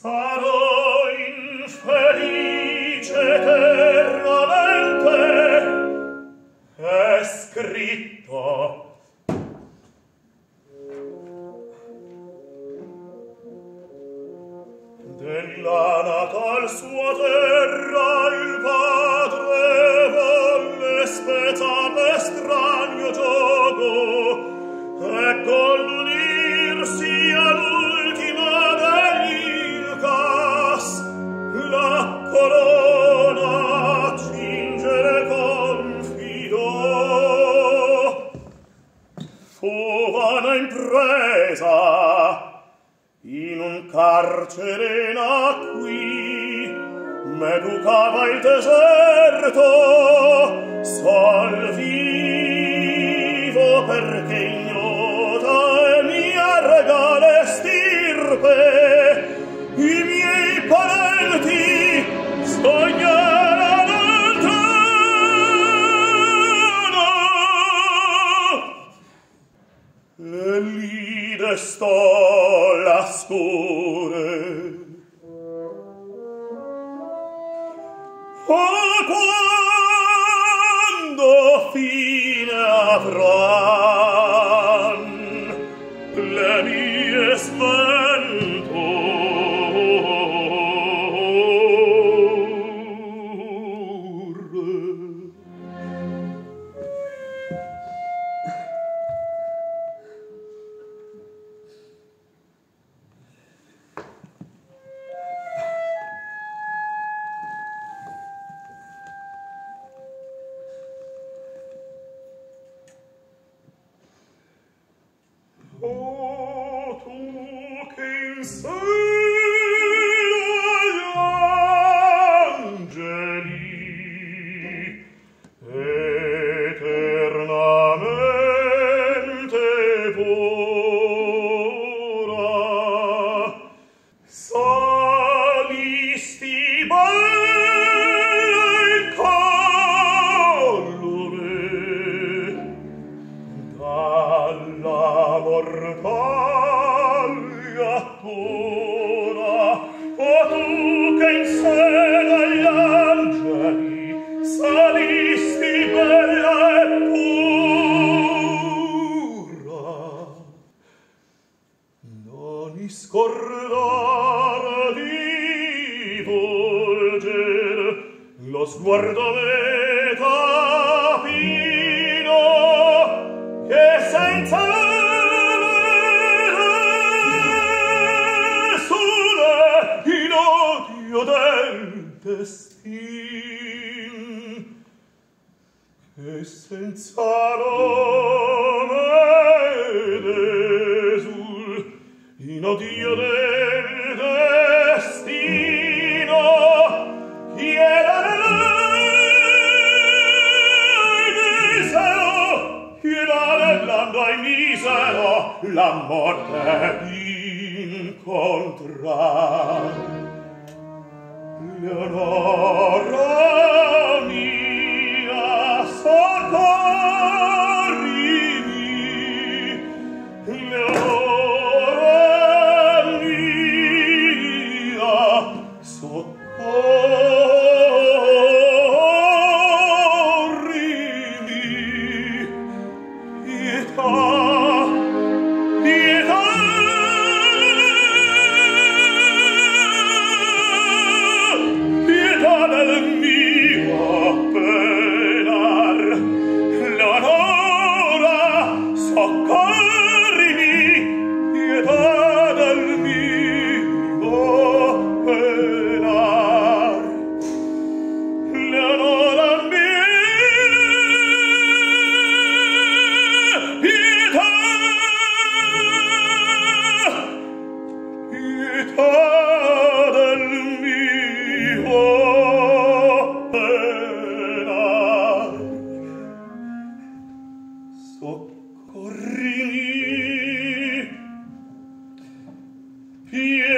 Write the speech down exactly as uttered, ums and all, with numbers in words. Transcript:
Sarò infelice eternamente, è scritto. Della natal sua terra il padre volle spezzar l'estraneo gioco e con l'unirsi all'ultima degli Incas la corona cingere confidò. Fu vana impresa in un carcere nacqui, m'educava il deserto, sol vivo perché ignota e mia regale stirpe, i miei parenti sogneranno lontano, e lì destò la scure. Oh, quando fine avran le mie sventure? Oh, tu che in cielo agli angeli eternamente pura, salisti bella incolore dalla mortaglia pura. O tu che in seno agli angeli salisti bella e pura, non scordare di volger lo sguardo metapino che senza in odio del destin, che senza nome desul in odio del destino chiedere misero, chiedere blando ai misero la morte incontrar. Leonora mia, soccorrimi, Leonora mia, soccorrimi, pietà, pietà. Del mio penar, Leonora, soccorrimi, pietà del mio penar. Leonora mia, pietà, pietà del mio penar. Soccorrimi, pietà.